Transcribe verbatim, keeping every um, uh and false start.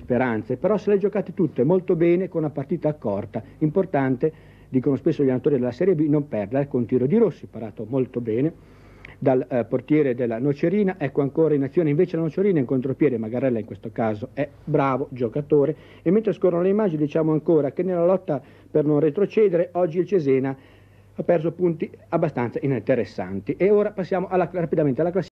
speranze, però se le giocate tutte molto bene con una partita accorta. Importante, dicono spesso gli allenatori della Serie B, non perdere con tiro di Rossi, parato molto bene dal eh, portiere della Nocerina. Ecco ancora in azione invece la Nocerina in contropiede, Magarella in questo caso è bravo giocatore. E mentre scorrono le immagini diciamo ancora che nella lotta per non retrocedere oggi il Cesena ha perso punti abbastanza interessanti. E ora passiamo alla, rapidamente alla classifica.